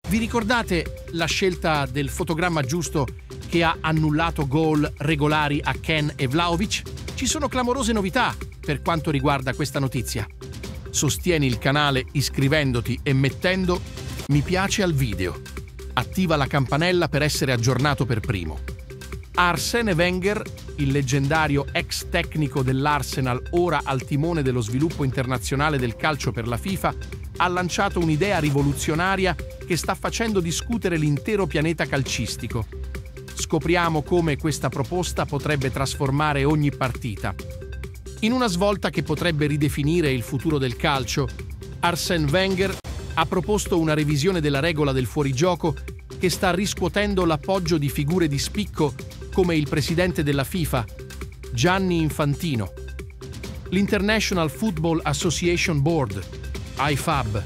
Vi ricordate la scelta del fotogramma giusto che ha annullato gol regolari a Ken e Vlahovic? Ci sono clamorose novità per quanto riguarda questa notizia. Sostieni il canale iscrivendoti e mettendo mi piace al video. Attiva la campanella per essere aggiornato per primo. Arsène Wenger, il leggendario ex tecnico dell'Arsenal, ora al timone dello sviluppo internazionale del calcio per la FIFA, ha lanciato un'idea rivoluzionaria che sta facendo discutere l'intero pianeta calcistico. Scopriamo come questa proposta potrebbe trasformare ogni partita. In una svolta che potrebbe ridefinire il futuro del calcio, Arsène Wenger ha proposto una revisione della regola del fuorigioco che sta riscuotendo l'appoggio di figure di spicco come il presidente della FIFA, Gianni Infantino. L'International Football Association Board, IFAB,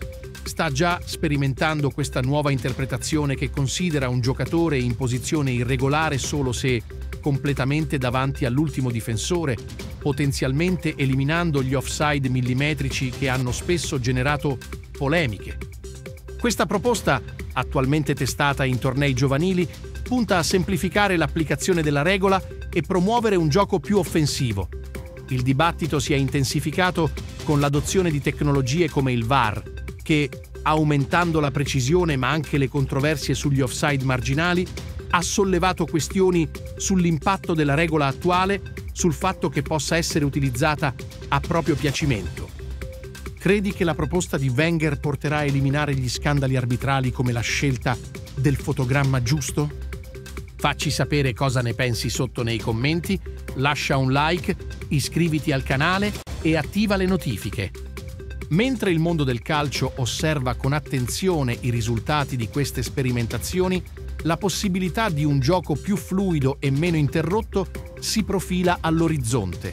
sta già sperimentando questa nuova interpretazione che considera un giocatore in posizione irregolare solo se completamente davanti all'ultimo difensore, potenzialmente eliminando gli offside millimetrici che hanno spesso generato polemiche. Questa proposta, attualmente testata in tornei giovanili, punta a semplificare l'applicazione della regola e promuovere un gioco più offensivo. Il dibattito si è intensificato con l'adozione di tecnologie come il VAR, che, aumentando la precisione ma anche le controversie sugli offside marginali, ha sollevato questioni sull'impatto della regola attuale, sul fatto che possa essere utilizzata a proprio piacimento. Credi che la proposta di Wenger porterà a eliminare gli scandali arbitrali come la scelta del fotogramma giusto? Facci sapere cosa ne pensi sotto nei commenti, lascia un like, iscriviti al canale e attiva le notifiche. Mentre il mondo del calcio osserva con attenzione i risultati di queste sperimentazioni, la possibilità di un gioco più fluido e meno interrotto si profila all'orizzonte.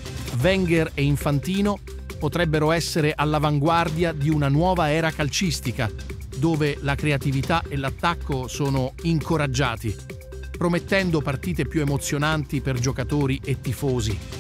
Wenger e Infantino potrebbero essere all'avanguardia di una nuova era calcistica, dove la creatività e l'attacco sono incoraggiati, promettendo partite più emozionanti per giocatori e tifosi.